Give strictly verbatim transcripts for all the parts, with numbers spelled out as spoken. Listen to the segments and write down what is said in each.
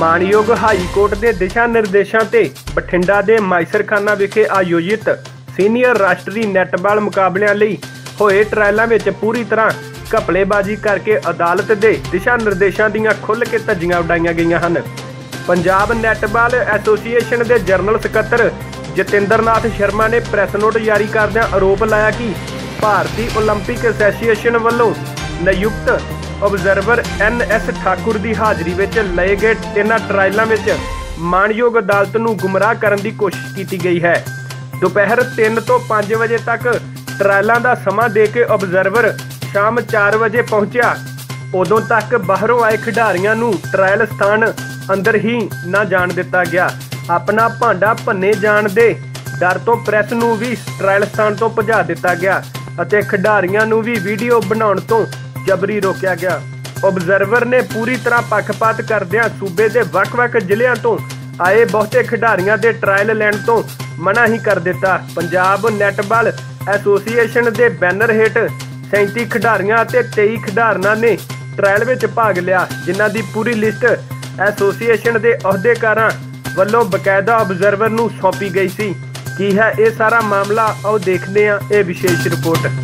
मानयोग high court के दिशा निर्देशों से बठिंडा के माइसरखाना विखे आयोजित सीनियर राष्ट्रीय नैटबाल मुकाबलिਆਂ ਲਈ होए ट्रायलों में पूरी तरह घपलेबाजी करके अदालत के दिशा निर्देशों दीआं खुल के धज्जियां उड़ाईਆਂ गईਆਂ ਹਨ। पंजाब नैटबाल एसोसीएशन के जनरल सकत्तर जतिंदर नाथ शर्मा ने प्रैस नोट जारी करदਿਆਂ आरोप लाया कि भारतीय ओलंपिक एसोसीएशन वालों नियुक्त ऑब्जर्वर एन एस ठाकुर की हाज़री में लए गए इन्हां ट्रायलों में मानयोग अदालत नूं गुमराह करने की कोशिश की गई है। दोपहर तीन तो पाँच बजे तक ट्रायलों का समा दे के ऑब्जर्वर शाम चार बजे पहुंचा। उदों तक बाहरों आए खिडारियों नूं ट्रायल स्थान अंदर ही ना जाण दिता गया। अपना भांडा भन्ने जाण दे डर तो प्रैस नूं भी ट्रायल स्थान तो भजा दिता गया अते खिडारियों नूं भी वीडियो बनाउण तो जबरी रोकया गया। ऑब्जर्वर ने पूरी तरह पक्षपात करदिआं सूबे के वख-वख जिलिਆਂ तो आए बहुते खिडारियों के ट्रायल लैण तो मना ही कर दिता। पंजाब नैटबाल एसोसीएशन के बैनर हेठ सैंती खिडारियों ते तेई खिडारनां ने ट्रायल में भाग लिया, जिन्हां दी पूरी लिस्ट एसोसीएशन के अहुदेकारां वल्लों बकायदा ऑब्जर्वर नूं सौंपी गई सी। की है ये सारा मामला, आओ देखते हैं ये विशेष रिपोर्ट।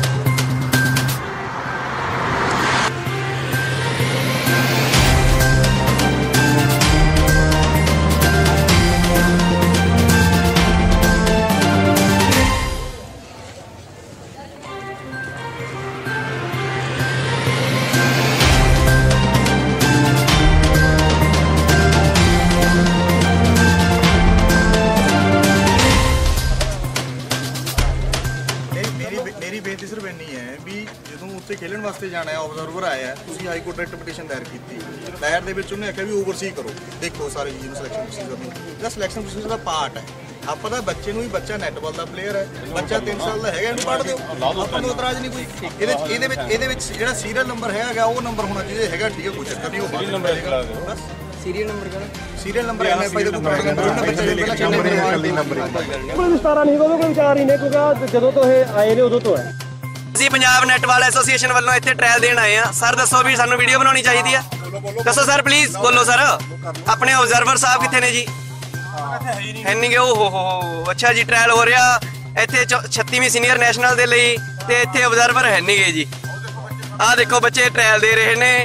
मेरी बेनती सिर्फ इन्नी है भी जो उत्ते खेलन वास्ते जाना है, ऑब्जर्वर आया है, तुसीं हाई कोर्ट डायरेक्ट पटीशन दायर की दायर दे विच उन्हें आख्या भी ओवरसी करो, देखो सारी चीज़ सिलेक्शन प्रोसीजर में जिहड़ा सिलेक्शन प्रोसीजर का पार्ट है। ਆਪਾਂ ਤਾਂ ਬੱਚੇ ਨੂੰ ਵੀ ਬੱਚਾ ਨੈਟਬਾਲ ਦਾ ਪਲੇਅਰ ਹੈ, ਬੱਚਾ ਤਿੰਨ ਸਾਲ ਦਾ ਹੈਗਾ, ਇਹਨੂੰ ਪੜ੍ਹ ਦਿਓ, ਆਪਾਂ ਨੂੰ ਇਤਰਾਜ਼ ਨਹੀਂ ਕੋਈ। ਇਹਦੇ ਵਿੱਚ ਇਹਦੇ ਵਿੱਚ ਇਹਦੇ ਵਿੱਚ ਜਿਹੜਾ ਸੀਰੀਅਲ ਨੰਬਰ ਹੈਗਾ ਉਹ ਨੰਬਰ ਹੋਣਾ ਚਾਹੀਦਾ ਹੈਗਾ, ਠੀਕ ਹੈ, ਕੋਈ ਚੱਕਰ ਨਹੀਂ, ਉਹ ਬਾਅਦ ਨੰਬਰ ਹੈਗਾ ਬਸ। सीरियल नंबर का serial number N F I ਦੇ ਕੋਈ ਨੰਬਰ ਉਹਨਾਂ ਬੱਚੇ ਦੇ ਪਹਿਲਾਂ ਕਿੰਨੇ ਨੰਬਰ ਹੈ ਨੰਬਰ ਕੋਈ ਵਿਸਤਾਰਾ ਨਹੀਂ, ਕੋਈ ਵਿਚਾਰ ਹੀ ਨਹੀਂ, ਕਿਉਂਕਿ ਜਦੋਂ ਤੋਂ ਇਹ ਆਏ ਨੇ ਉਦੋਂ ਤੋਂ ਹੈ। ਅਸੀਂ ਪੰਜਾਬ ਨੈਟਬਾਲ ਐਸੋਸੀਏਸ਼ਨ ਵੱਲੋਂ ਇੱਥੇ ਟ੍ਰਾਇਲ ਦੇਣ ਆਏ ਆ। ਸਰ ਦੱਸੋ ਵੀ ਸਾਨੂੰ ਵੀਡੀਓ ਬਣਾਉਣੀ ਚਾਹੀਦੀ ਆ, ਦੱਸੋ ਸਰ ਪਲੀਜ਼ ਬੋਲੋ ਸਰ। ਆਪਣੇ ਆਬਜ਼ਰਵਰ ਸਾਹਿਬ ਕਿੱਥੇ ਨੇ ਜੀ? ਹੈ ਨਹੀਂ ਗੇ। ਓ ਹੋ ਹੋ ਅੱਛਾ ਜੀ, ਟ੍ਰਾਇਲ ਹੋ ਰਿਹਾ ਇੱਥੇ ਛੱਤੀਵੀਂ ਸੀਨੀਅਰ ਨੈਸ਼ਨਲ ਦੇ ਲਈ ਤੇ ਇੱਥੇ ਆਬਜ਼ਰਵਰ ਹੈ ਨਹੀਂ ਗੇ ਜੀ। ਆਹ ਦੇਖੋ ਬੱਚੇ ਟ੍ਰਾਇਲ ਦੇ ਰਹੇ ਨੇ।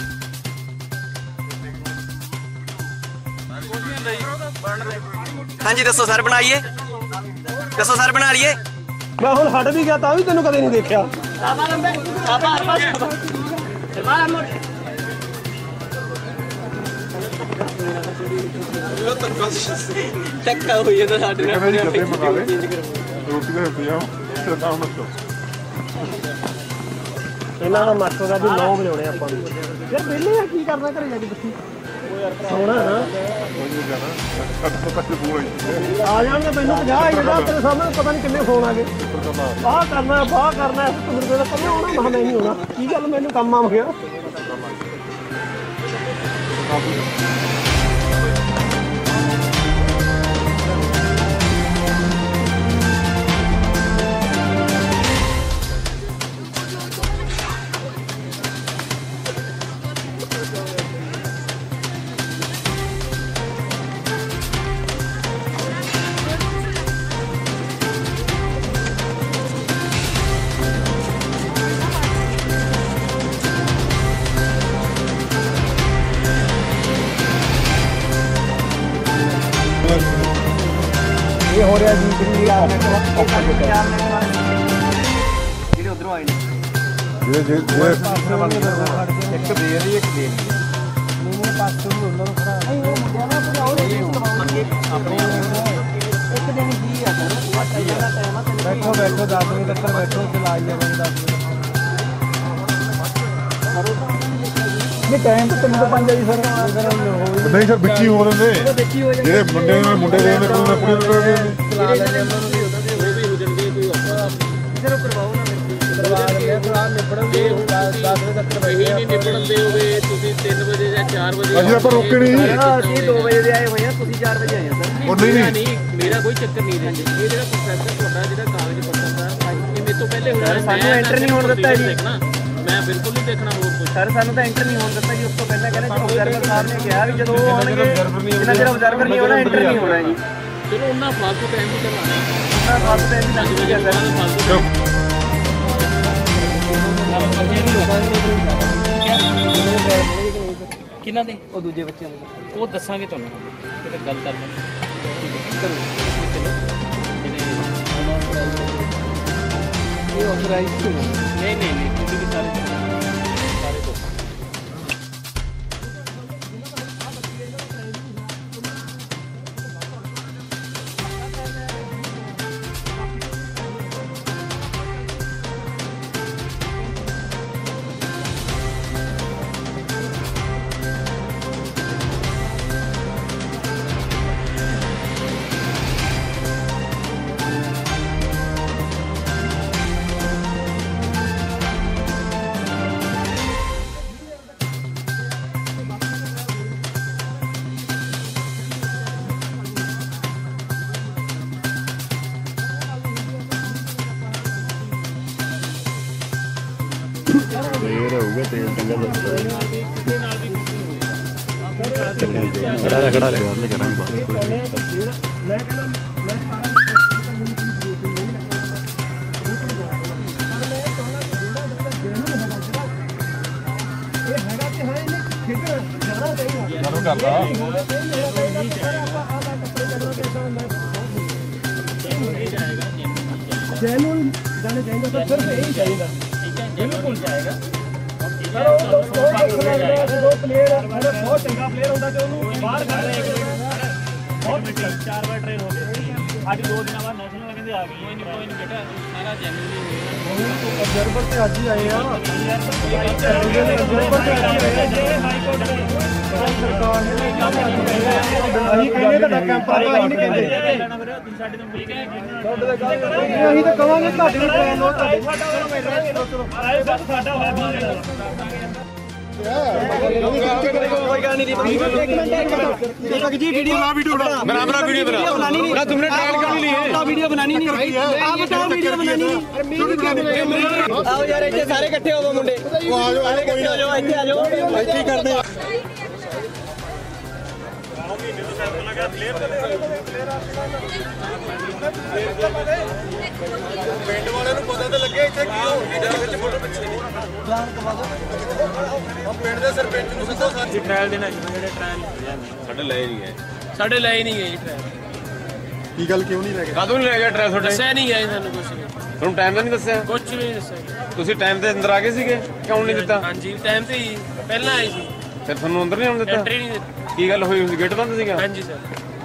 हाँ जी दसो सर, बनाइए, दसो सर बना लिए। मैं हुण हट भी गया तां भी तैनूं कदे नहीं देखा। धक्का हुई है तो साडे नाल रोटी दे दित्ती आ ते तां मतो इन्हां दा मत होगा भी नौ वजे आउणे आपां यार वेले यार की करना घरे जाके बच्ची सोना ना आ जाएंगे। मैनू पचास आई जाएगा तेरे सामने, पता नहीं किन्ने फोन आ गए, आह करना बाह करना मेरे को कम होना, महा नहीं होना की गल, मैनू काम आ गया। ये हो रहा जी दिल्ली आ ਜਿਹੜੇ ਉਧਰੋਂ ਆਏ ਨੇ ਜੇ ਜੇ ਜੇ ਇੱਕ ਦੇ ਰਹੀ ਇੱਕ ਦੇ ਨਹੀਂ ਪਾਸੋਂ ਵੀ ਉਹਨਾਂ ਨੂੰ ਖੜਾ ਨਹੀਂ ਉਹ ਮੁੰਡਿਆਂ ਨਾਲ ਭਜਾਉਣੇ ਆਪਣੇ ਇੱਕ ਦਿਨ ਹੀ ਆ ਬੈਠੋ ਬੈਠੋ ਦਸ ਵਜੇ ਤੱਕ ਬੈਠੋ, ਚਲਾ ਜਾਵਾਂਗੇ ਦਸ ਵਜੇ ये टाइम तो तीन तो पाँच जी सर नहीं सर बिच्ची हो रहे ने ਜਿਹੜੇ ਮੁੰਡੇ ਨੇ ਮੁੰਡੇ ਦੇ ਨੇ ਕੋਈ ਕੁੜੀ ਦੇ चला लेंगे ਉਹਨਾਂ ਨੂੰ ਵੀ ਉਹਨਾਂ ਦੇ ਉਹ ਵੀ ਹੋ ਜਾਣਗੇ, ਕੋਈ ਕਿਸੇ ਨੂੰ ਕਰਵਾਓ ਨਾ ਕਰਵਾ ਲੈਂਦੇ ਥੋੜਾ ਨਿਬੜਨਗੇ ਦਸ ਵਜੇ ਤੱਕ ਬੈਠੇ ਨਹੀਂ ਨਿਬੜਨਦੇ ਹੋਵੇ ਤੁਸੀਂ ਤਿੰਨ ਵਜੇ ਜਾਂ ਚਾਰ ਵਜੇ ਅਸੀਂ ਆਪਾਂ ਰੋਕੇ ਨਹੀਂ, ਅਸੀਂ ਦੋ ਵਜੇ ਦੇ ਆਏ ਹੋਏ ਆ, ਤੁਸੀਂ ਚਾਰ ਵਜੇ ਆਏ ਆ ਸਰ। ਉਹ ਨਹੀਂ ਨਹੀਂ ਮੇਰਾ ਕੋਈ ਚੱਕਰ ਨਹੀਂ ਹੈ ਜੀ, ਇਹ ਜਿਹੜਾ ਪ੍ਰੋਸੈਸ ਤੁਹਾਡਾ ਜਿਹੜਾ ਕਾਗਜ਼ ਪੱਤਰ ਦਾ ਇਹ ਮੇਰੇ ਤੋਂ ਪਹਿਲੇ ਹੋਇਆ, ਸਾਨੂੰ ਐਂਟਰ ਨਹੀਂ ਹੋਣ ਦਿੱਤਾ ਜੀ। ਮੈਂ ਬਿਲਕੁਲ ਨਹੀਂ ਦੇਖਣਾ ਹੋਰ ਕੁਝ। ਸਰ ਸਾਨੂੰ ਤਾਂ ਐਂਟਰ ਨਹੀਂ ਹੋਣ ਦਿੱਤਾ ਜੀ। ਉਸ ਤੋਂ ਪਹਿਲਾਂ ਕਹਿੰਦੇ ਆਬਜ਼ਰਵਰ ਸਾਹਿਬ ਨੇ ਕਿਹਾ ਵੀ ਜਦੋਂ ਉਹ ਆਉਣਗੇ ਜਿੰਨਾ ਚਿਰ ਆਬਜ਼ਰਵਰ ਨਹੀਂ ਹੋਣਾ ਐਂਟਰ ਨਹੀਂ ਹੋਣਾ ਜੀ। ਚਲੋ ਉਹਨਾਂ ਫਾਲਤੂ ਟਾਈਮ ਵੀ ਕਰਵਾਉਣਾ, ਉਹਨਾਂ ਫਾਲਤੂ ਟਾਈਮ ਵੀ ਲੱਗ ਗਿਆ ਸਰ। ਕਿਹਨਾਂ ਦੇ? ਉਹ ਦੂਜੇ ਬੱਚਿਆਂ ਦੇ ਉਹ ਦੱਸਾਂਗੇ ਤੁਹਾਨੂੰ, ਕਿਤੇ ਗੱਲ ਕਰ ਲਾਂਗੇ। ਇਹ ਆਥੋਰਾਈਜ਼ਡ ਨਹੀਂ ਨਹੀਂ ਨਹੀਂ ਤੁਸੀਂ ਵੀ ਸਾਰੇ ਸਾਰੇ ਤੋਂ ਫੇਰ ਹੋਊਗਾ ਤੇਲ ਚੰਗਾ ਖੜਾ ਖੜਾ ਲਿਆ ਲੈ ਕਰਾਂਗੇ ਬਾਅਦ ਜੈਨੂਨ ਜਾਣੇ ਚਾਹੀਦਾ ਤਾਂ ਸਿਰਫ ਇਹੀ ਚਾਹੀਦਾ। ਬਿਲਕੁਲ ਜਾਏਗਾ ਸਰ। ਉਹ ਦੋ ਪਲੇਅਰ ਬਹੁਤ ਚੰਗਾ ਪਲੇਅਰ ਹੁੰਦਾ ਕਿ ਉਹਨੂੰ ਬਾਹਰ ਕੱਢ ਰਹੇ ਬਹੁਤ ਚਾਰ ਵਾਰ ਟ੍ਰੇਨ ਹੋ ਗਏ। ਅੱਜ ਦੋ ਦਿਨਾਂ ਬਾਅਦ ਨੈਸ਼ਨਲ ਕਹਿੰਦੇ ਆ ਗਈ। ਕੋਈ ਨਹੀਂ ਕੋਈ ਨਹੀਂ ਬੇਟਾ ਸਾਰਾ ਜੈਨੂਇਨ ਅਬਜ਼ਰਵਰ ਤੇ ਅੱਜ ਹੀ ਆਏ ਆ। ਅਸੀਂ ਕਹਿੰਦੇ ਤੁਹਾਡਾ ਕੈਂਪ ਆਏਗਾ, ਅਸੀਂ ਨਹੀਂ ਕਹਿੰਦੇ। ਸਾਡੇ ਤੋਂ ਮਿਲ ਕੇ ਅਸੀਂ ਤਾਂ ਕਵਾਂਗੇ ਤੁਹਾਡੇ ਵੀ ਟ੍ਰੇਨ ਲੋ, ਤੁਹਾਡੇ ਸਾਡਾ ਹੋਇਆ ਕੋਈ ਗੱਲ ਨਹੀਂ। ਦੀਪਕ जी वीडियो बना वीडियो बना बना बना वीडियो बना बनानी नहीं ना तुमने ट्रायल कर ली है। वीडियो बनानी नहीं आप बताओ वीडियो बनानी नहीं। आओ यार ਇੱਥੇ ਸਾਰੇ ਇਕੱਠੇ ਹੋਵੋ ਮੁੰਡੇ। ਆ ਜਾਓ ਇਕੱਠੇ ਹੋ ਜਾਓ ਇੱਥੇ ਆ ਜਾਓ ਇੱਥੇ ਹੀ ਕਰਦੇ ਆ। ਪਿੰਡ ਵਾਲਿਆਂ ਨੂੰ ਪਤਾ ਤਾਂ ਲੱਗਿਆ ਇੱਥੇ ਕੀ ਹੋਣ ਡਿਆ ਵਿੱਚ ਫੋਟੋ ਪਿੱਛੇ ਨਹੀਂ ਜਾਣ ਕਵਾ ਦੋ। ਪਿੰਡ ਦੇ ਸਰਪੰਚ ਨੂੰ ਸਿੱਧਾ ਸਾਥੀ ਟ੍ਰਾਇਲ ਦੇਣਾ ਜਿਹੜੇ ਟ੍ਰਾਇਲ ਸਾਡੇ ਲੈ ਨਹੀਂ ਗਏ ਸਾਡੇ ਲੈ ਹੀ ਨਹੀਂ ਗਏ ਜੀ ਟ੍ਰਾਇਲ। ਕੀ ਗੱਲ ਕਿਉਂ ਨਹੀਂ ਲੈ ਗਏ? ਕਦੋਂ ਨਹੀਂ ਲੈ ਗਿਆ ਟ੍ਰਾਇਲ ਤੁਹਾਡੇ? ਦੱਸਿਆ ਨਹੀਂ ਗਿਆ ਸਾਨੂੰ ਕੁਝ ਵੀ, ਤੁਹਾਨੂੰ ਟਾਈਮ ਦਾ ਨਹੀਂ ਦੱਸਿਆ? ਕੁਝ ਵੀ ਨਹੀਂ ਦੱਸਿਆ। ਤੁਸੀਂ ਟਾਈਮ ਦੇ ਅੰਦਰ ਆ ਗਏ ਸੀਗੇ, ਕਿਉਂ ਨਹੀਂ ਦਿੱਤਾ? ਹਾਂਜੀ ਟਾਈਮ ਤੇ ਹੀ ਪਹਿਲਾਂ ਆਈ ਸੀ, ਫਿਰ ਤੁਹਾਨੂੰ ਅੰਦਰ ਨਹੀਂ ਆਉਣ ਦਿੱਤਾ? ਐਂਟਰੀ ਨਹੀਂ ਦਿੱਤੀ। ਕੀ ਗੱਲ ਹੋਈ ਹੁੰਦੀ? ਗੇਟ ਬੰਦ ਸੀਗਾ? ਹਾਂਜੀ ਸਰ।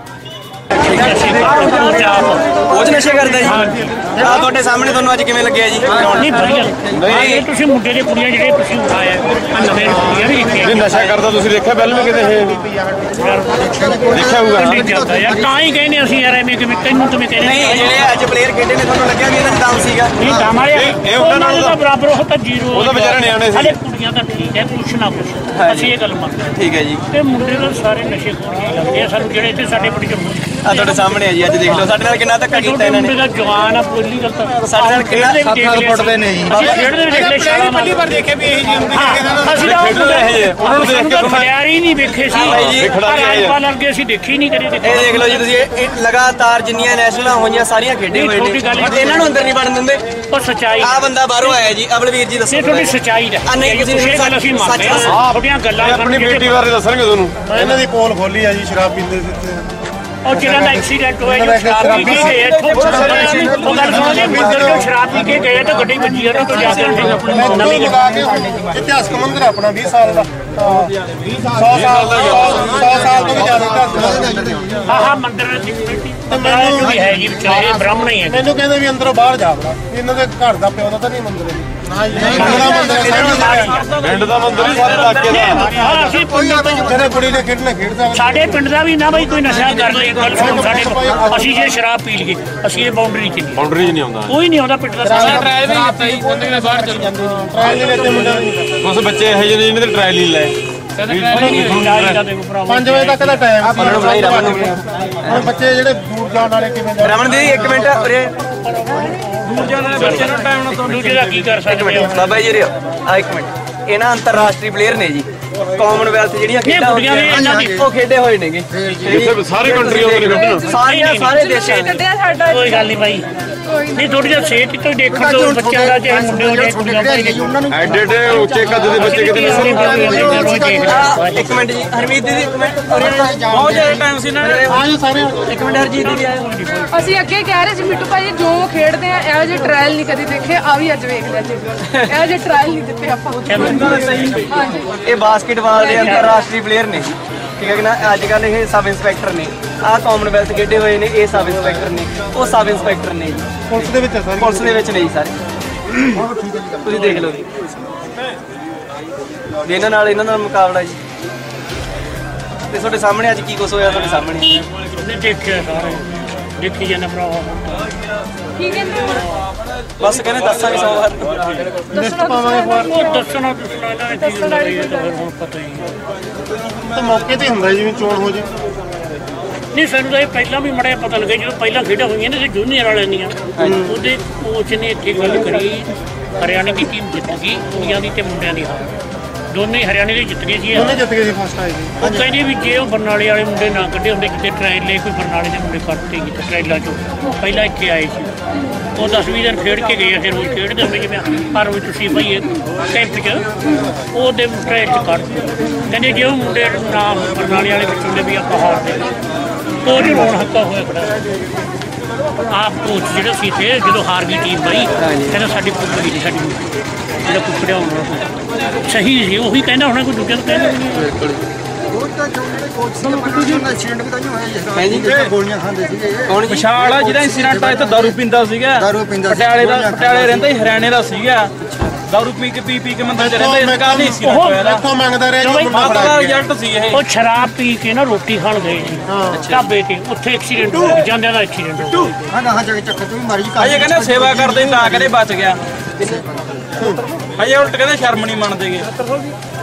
ਉਹ ਨਸ਼ੇ ਕਰਦਾ ਜੀ। ਆ ਤੁਹਾਡੇ ਸਾਹਮਣੇ ਤੁਹਾਨੂੰ ਅੱਜ ਕਿਵੇਂ ਲੱਗਿਆ ਜੀ? ਨਹੀਂ ਵਧੀਆ ਨਹੀਂ ਤੁਸੀਂ ਮੁੰਡੇ ਦੇ ਕੁੜੀਆਂ ਜਿਹੜੇ ਤੁਸੀਂ ਉਠਾਇਆ ਆ ਨਵੇਂ ਕੁੜੀਆਂ ਵੀ ਨਹੀਂ ਨਸ਼ਾ ਕਰਦਾ ਤੁਸੀਂ ਦੇਖਿਆ ਪਹਿਲਾਂ ਵੀ ਕਿਤੇ ਇਹ ਦੇਖਿਆ ਹੋਊਗਾ ਨਹੀਂ ਚੱਲਦਾ ਯਾਰ। ਤਾਂ ਹੀ ਕਹਿੰਦੇ ਅਸੀਂ ਯਾਰ ਐਵੇਂ ਕਿਵੇਂ ਤੈਨੂੰ ਤੁਮੇ ਕਹਿੰਦੇ ਨਹੀਂ ਜਿਹੜੇ ਅੱਜ ਪਲੇਅਰ ਖੇਡੇ ਨੇ ਤੁਹਾਨੂੰ ਲੱਗਿਆ ਵੀ ਇਹਨਾਂ ਦਾ ਦਮ ਸੀਗਾ? ਨਹੀਂ ਦਮਾਰੇ ਇਹ ਉਹਨਾਂ ਦਾ ਬਰਾਬਰ ਉਹ ਤਾਂ ਜ਼ੀਰੋ। ਉਹਦਾ ਵਿਚਾਰੇ ਨਿਆਣੇ ਸੀ। ਸਾਡੇ ਕੁੜੀਆਂ ਤਾਂ ਠੀਕ ਹੈ ਕੁਛ ਨਾ ਕੁਛ ਅਸੀਂ ਇਹ ਗੱਲ ਮੰਨਦੇ ਹਾਂ। ਠੀਕ ਹੈ ਜੀ। ਤੇ ਮੁੰਡੇ ਤਾਂ ਸਾਰੇ ਨਸ਼ੇ ਖੋਰੀਆਂ ਲੱਗਦੇ ਆ ਸਾਨੂੰ ਜਿਹੜੇ ਇੱਥੇ ਸਾਡੇ ਬੜੀ ਜੰਮੂ ਆ ਤੁਹਾਡੇ ਸਾਹਮਣੇ ਆ ਜੀ। ਅੱਜ ਦੇਖ ਲਓ ਸਾਡੇ ਨਾਲ ਕਿੰਨਾ ਧੱਕਾ ਕੀਤਾ ਇਹਨਾਂ ਨੇ। ਮੁੰਡੇ ਦਾ ਜਵਾਨ ਆ ਪਹਿਲੀ ਗੱਲ ਤਾਂ ਸਾਡੇ ਨਾਲ ਕਿੰਨਾ ਸੱਤ ਸਾਲ ਪੜਦੇ ਨੇ ਜੀ। ਅਸੀਂ ਖੇਡਦੇ ਵੀ ਦੇਖ ਲੈ ਪਹਿਲੀ ਵਾਰ ਦੇਖੇ ਵੀ ਇਹ ਜੀ ਅਸੀਂ ਤਾਂ ਉਹਨਾਂ ਨੂੰ ਦੇਖ ਕੇ ਖਿਡਾਰੀ ਹੀ ਨਹੀਂ ਵੇਖੇ ਸੀ। ਰਾਜਪਾਲ ਵਰਗੇ ਅਸੀਂ ਦੇਖੀ ਨਹੀਂ ਕਦੇ। ਇਹ ਦੇਖ ਲਓ ਜੀ ਤੁਸੀਂ ਇਹ ਲਗਾਤਾਰ ਜਿੰਨੀਆਂ ਨੈਸ਼ਨਲਾਂ ਹੋਈਆਂ ਸਾਰੀਆਂ ਖੇਡੇ ਹੋਏ ਨੇ। ਇਹਨਾਂ ਨੂੰ ਅੰਦਰ ਨਹੀਂ ਵੜਨ ਦਿੰਦੇ। ਉਹ ਸੱਚਾਈ ਆ ਬੰਦਾ ਬਾਹਰੋਂ ਆਇਆ ਜੀ ਅਬਲਵੀਰ ਜੀ ਦੱਸੋ। ਇਹ ਤੁਹਾਡੀ ਸੱਚਾਈ ਦਾ ਨਹੀਂ ਕਿਸੇ ਗੱਲ ਅਸੀਂ ਮੰਨਦੇ ਹਾਂ। ਤੁਹਾਡੀਆਂ ਗੱਲਾਂ ਆਪਣੀ ਬੇਟੀ ਬਾਰੇ ਦੱਸਣਗੇ ਤੁਹਾਨੂੰ। ਇਹਨਾਂ ਦੀ ਪੋਲ ਖੋਲੀ ਆ ਜੀ ਸ਼ਰਾਬ ਪੀਂਦੇ ਸੀ। ਉਹ ਜਿਹਨਾਂ ਦਾ ਐਕਸੀਡੈਂਟ ਹੋਇਆ ਜੋ ਸ਼ਰਾਬ ਪੀ ਕੇ ਗਏ ਇੱਥੋਂ ਉਹ ਗੱਲ ਸੁਣੋ ਮੰਦਰ ਜੋ ਸ਼ਰਾਬ ਪੀ ਕੇ ਗਏ ਤਾਂ ਗੱਡੀ ਵੱਜੀ ਉਹਨਾਂ ਤੋਂ ਜਾ ਕੇ ਨਵੀਂ ਲਗਾ ਕੇ ਇਤਿਹਾਸਕ ਮੰਦਿਰ ਆਪਣਾ ਵੀਹ ਸਾਲ ਦਾ ਸੌ ਸਾਲ ਦਾ ਸੌ ਸਾਲ ਤੋਂ ਵੀ ਜ਼ਿਆਦਾ ਇਤਿਹਾਸਕ ਹਾਂ ਹਾਂ ਮੰਦਰ ਦੀ ਜੋ ਵੀ ਹੈ ਜੀ ਵਿਚਾਰੇ ਬ੍ਰਾਹਮਣ ਹੀ ਹੈ। ਮੈਨੂੰ ਕਹਿੰਦੇ ਵੀ ਅੰਦਰੋਂ ਬਾਹਰ ਜਾ ਵੜਾ ਇਹਨਾਂ ਦੇ ਘਰ ਦਾ ਪਿਓ ਦਾ ਤਾਂ ਨਹੀਂ ਮੰਦਿਰ ਨਾ ਜੀ ਪਿੰਡ ਦਾ ਮੰਦਰ ਹੀ ਸਾਰੇ ਇਲਾਕੇ ਦਾ। ਹਾਂ ਅਸੀਂ ਪਿੰਡਾਂ ਤੋਂ ਜਿਹੜੇ ਕੁੜੀ ਨੇ ਖੇਡਣਾ ਖੇਡ ਸਕਦਾ। ਸਾਡੇ ਪਿੰਡ ਦਾ ਵੀ ਨਾ ਬਈ ਕੋਈ ਨਸ਼ਾ ਕਰ ਲੇ ਗੱਲ ਸੁਣ ਸਾਡੇ ਅਸੀਂ ਜੇ ਸ਼ਰਾਬ ਪੀ ਲਈਏ ਅਸੀਂ ਇਹ ਬਾਉਂਡਰੀ ਚ ਨਹੀਂ ਬਾਉਂਡਰੀ 'ਚ ਨਹੀਂ ਆਉਂਦਾ। ਕੋਈ ਨਹੀਂ ਆਉਂਦਾ ਪਿੰਡ ਦਾ ਟ੍ਰਾਇਲ ਵੀ ਕੀਤਾ ਜੀ ਕਹਿੰਦੇ ਨੇ ਬਾਹਰ ਚੱਲ ਜਾਂਦੇ ਨੇ। ਟ੍ਰਾਇਲ ਦੇ ਵਿੱਚ ਮੁੰਡਾ ਕੁਝ ਬੱਚੇ ਇਹੋ ਜਿਹੇ ਨੇ ਜਿਹਨਾਂ ਦੇ ਟ੍ਰਾਇਲ ਨਹੀਂ ਲਏ। ਪੰਜ ਵਜੇ ਤੱਕ ਦਾ ਟਾਈਮ ਸੀ। ਹੁਣ ਬੱਚੇ ਜਿਹੜੇ ਦੂਰ ਜਾਣ ਵਾਲੇ ਕਿਵੇਂ ਰਮਨ ਦੀਦੀ ਇੱਕ ਮਿੰਟ ਉਰੇ ਦੂਰ ਜਾਣ ਦੇ ਬੱਚੇ ਨੂੰ ਟਾਈਮ ਨਾਲ ਤੋਂ ਦੂਜੇ ਦਾ ਕੀ ਕਰ ਸਕਦੇ ਹੋ? ਬਾਬਾ ਜੀ ਰਿਓ ਆ ਇੱਕ ਮਿੰਟ ਇਹ ਨਾ ਅੰਤਰਰਾਸ਼ਟਰੀ ਪਲੇਅਰ ਨੇ ਜੀ ਕਾਮਨਵੈਲਥ ਜਿਹੜੀਆਂ ਖੇਡਾਂ ਬੁੱਢੀਆਂ ਨੇ ਇਹਨਾਂ ਦੀ ਉਹ ਖੇਡੇ ਹੋਏ ਨੇਗੇ ਇੱਥੇ ਸਾਰੇ ਕੰਟਰੀਆਂ ਦੇ ਕੱਢਣ ਸਾਰੀਆਂ ਸਾਰੇ ਦੇਸ਼ਾਂ ਦੇ ਕੋਈ ਗੱਲ ਨਹੀਂ ਬਾਈ ਨਹੀਂ ਥੋੜੀ ਜਿਹਾ ਸਿਹਤ ਤੋਂ ਦੇਖਣ ਤੋਂ ਬੱਚਿਆਂ ਦਾ ਚਾਹੇ ਮੁੰਡੇ ਹੋ ਚਾਹੇ ਕੁੜੀਆਂ ਹੋਣ ਐਡੇ ਐਡੇ ਉੱਚੇ ਕੱਦ ਦੇ ਬੱਚੇ ਕਿਤੇ ਇੱਕ ਮਿੰਟ ਜੀ ਹਰਮੀਤ ਦੀਦੀ ਇੱਕ ਮਿੰਟ ਬਹੁਤ ਜ਼ਿਆਦਾ ਟਾਈਮ ਸੀ ਨਾ ਇੱਕ ਮਿੰਟ ਹਰਜੀਤ ਦੀਦੀ ਆਇਓ ਅਸੀਂ ਅੱਗੇ ਕਹਿ ਰਹੇ ਸੀ ਮਿੱਟੂ ਭਾਈ ਜੋ ਖੇਡਦੇ ਆ ਇਹੋ ਜਿਹੇ ਟ੍ਰਾਇਲ ਨਹੀਂ ਕਦੀ ਦੇਖੇ ਆ ਵੀ ਅੱਜ ਵੇਖ ਲਿਆ ਜੀ ਇਹੋ ਜਿਹੇ ਟ੍ਰਾਇਲ ਨਹੀਂ ਦਿੱਤੇ ਆਪਾਂ ਹਾਂਜੀ ਇਹ ਬਾਸਕਟਬਾਲ ਦੇ ਅੰਤਰਰਾਸ਼ਟਰੀ ਪਲੇਅਰ ਨੇ ਠੀਕ ਹੈ ਕਿ ਨਾ ਅੱਜ ਕੱਲ੍ਹ ਇਹ ਸਬ ਇੰਸਪੈਕਟਰ ਨੇ ਆਹ ਕਾਮਨਵੈਲਥ ਖੇਡੇ ਹੋਏ ਨੇ ਇਹ ਸਬ ਇੰਸਪੈਕਟਰ ਨੇ ਉਹ ਸਬ ਇੰਸਪੈਕਟਰ ਨੇ ਜੀ ਪੁਲਿਸ ਦੇ ਵਿੱਚ ਹੈ ਸਾਰੀ ਪੁਲਿਸ ਦੇ ਵਿੱਚ ਨਹੀਂ ਸਾਰੇ ਤੁਸੀਂ ਦੇਖ ਲਓ ਜੀ ਵੀ ਇਹਨਾਂ ਨਾਲ ਇਹਨਾਂ ਨਾਲ ਮੁਕਾਬਲਾ ਜੀ ਤੇ ਤੁਹਾਡੇ ਸਾਹਮਣੇ ਅੱਜ ਕੀ ਕੁਛ ਹੋਇਆ ਤੁਹਾਡੇ ਸਾਹਮਣੇ ਨੇ ਦੇਖਿਆ ਸਾਰੇ ਦੇਖੀ ਜਾਂਦੇ ਭਰਾਵਾ ਕੀ ਕਹਿੰਦੇ ਹੋ? ਬਸ ਕਹਿੰਦੇ ਦੱਸਾਂਗੇ ਸੌ ਵਾਰ ਲਿਸਟ ਪਾਵਾਂਗੇ ਬਾਹਰ ਉਹ ਦੱਸਣਾ ਦੱਸਣਾ ਇਹਨਾਂ ਨੇ ਕੀ ਹੁੰਦਾ ਇਹ ਤਾਂ ਫਿਰ ਹੁਣ ਪਤਾ ਹੀ ਹੈ। ਤਾਂ ਮੌਕੇ ਤੇ ਹੁੰਦਾ ਜਿਵੇਂ ਚੋਣ ਹੋ ਜੇ ਨਹੀਂ ਸਾਨੂੰ ਤਾਂ ਇਹ ਪਹਿਲਾਂ ਵੀ ਮੜਿਆ ਪਤਾ ਲੱਗਿਆ ਜਦੋਂ ਪਹਿਲਾਂ ਖੇਡਾਂ ਹੋਈਆਂ ਨੇ ਤੇ ਜੂਨੀਅਰ ਵਾਲਿਆਂ ਦੀਆਂ ਉਹਦੇ ਕੋਚ ਨੇ ਇੱਥੇ ਗੱਲ ਕਰੀ ਹਰਿਆਣੇ ਦੀ ਟੀਮ ਜਿੱਤ ਗਈ ਕੁੜੀਆਂ ਦੀ ਤੇ ਮੁੰਡਿਆਂ ਦੀ ਹਾਰ ਦੋਨੇ ਹਰਿਆਣੇ ਦੇ ਜਿੱਤ ਗਏ ਸੀ ਦੋਨੇ ਜਿੱਤ ਗਏ ਸੀ ਫਸਟ ਆਏ ਸੀ ਉਹ ਕਹਿੰਦੇ ਵੀ ਜੇ ਉਹ ਬਰਨਾਲੇ ਵਾਲੇ ਮੁੰਡੇ ਨਾ ਕੱਢੇ ਹੁੰਦੇ ਕਿਤੇ ਟ੍ਰਾਇਲ ਲਈ ਕੋਈ ਬਰਨਾਲੇ ਦੇ ਮੁੰਡੇ ਕੱਢਤੇ ਕਿਤੇ ਟ੍ਰਾਇਲਾਂ 'ਚੋਂ ਪਹਿਲਾਂ ਇੱਥੇ ਆਏ ਸੀ ਉਹ ਦਸ ਵੀਹ ਦਿਨ ਖੇਡ ਕੇ ਗਏ ਫਿਰ ਰੋਜ਼ ਖੇਡਦੇ ਹੁੰਦੇ ਜਿਵੇਂ ਹਰ ਰੋਜ਼ ਤੁਸੀਂ ਭਾਈ ਕੈਂਪ 'ਚ ਉਹਦੇ ਟ੍ਰਾਇਲ 'ਚ ਕੱਢ ਕਹਿੰਦੇ ਜੇ ਉਹ ਮੁੰਡੇ ਨਾ ਬਰਨਾਲੇ ਵਾਲੇ ਵਿੱਚ ਹੁੰਦੇ ਵੀ ਆਪਾਂ ਹਾਰਦੇ ਕੋਚ ਰੋਣ ਹੱਕਾ ਹੋਇਆ ਖੜਾ ਆਪ ਕੋਚ ਜਿਹੜਾ ਸੀ ਤੇ ਜਦੋਂ ਹਾਰ ਗਈ ਟੀਮ ਬਾਈ ਕਹਿੰਦਾ ਸਾਡੀ ਪੁੱਤ ਗਈ ਸਾਡੀ ਜਿਹੜਾ ਕੁੱਪੜਿਆ ਹੋਣਾ ਸਹੀ ਸੀ ਉਹੀ ਕਹਿੰਦਾ ਹੋਣਾ ਕੋਈ ਦੂਜਾ ਕਹਿੰਦਾ ਵਿਸ਼ਾਲ ਆ ਜਿਹੜਾ ਇੰਸੀਡੈਂਟ ਆ ਇੱਥੇ ਦਾਰੂ ਪੀਂਦਾ ਸੀਗਾ ਪਟਿਆਲੇ ਦਾ ਪਟਿਆਲੇ ਰਹਿੰਦਾ ਹੀ ਹਰਿਆਣੇ ਦਾ ਸੀਗਾ ਦਾਰੂ ਪੀ ਕੇ ਪੀ ਪੀ ਕੇ ਮੰਦਰ ਚ ਰਹਿੰਦਾ ਇਸ ਕਾਰਨ ਨਹੀਂ ਸੀ ਇੱਥੋਂ ਮੰਗਦਾ ਰਿਹਾ ਜੀ ਮਾਤਾ ਦਾ ਰਿਜ਼ਲਟ ਸੀ ਇਹ ਉਹ ਸ਼ਰਾਬ ਪੀ ਕੇ ਨਾ ਰੋਟੀ ਖਾਣ ਗਏ ਸੀ ਢਾਬੇ ਤੇ ਉੱਥੇ ਐਕਸੀਡੈਂਟ ਹੋ ਗਿਆ ਜਾਂਦਿਆਂ ਦਾ ਐਕਸੀਡੈਂਟ ਹੋ ਗਿਆ ਅਜੇ ਕਹਿੰਦੇ ਸੇਵਾ ਕਰਦੇ ਤਾਂ ਕਹਿੰਦੇ ਬਚ ਗਿਆ ਅਜੇ ਉਲਟ ਕਹਿੰਦੇ ਸ਼ਰਮ ਨਹੀਂ ਮੰਨਦੇਗੇ